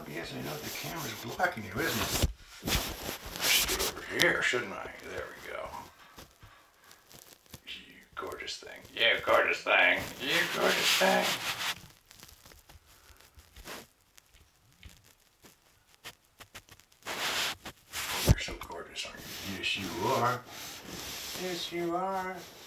Yes, I know the camera's blocking you, isn't it? I should get over here, shouldn't I? There we go. You gorgeous thing. You gorgeous thing. You gorgeous thing. You're so gorgeous, aren't you? Yes, you are. Yes, you are.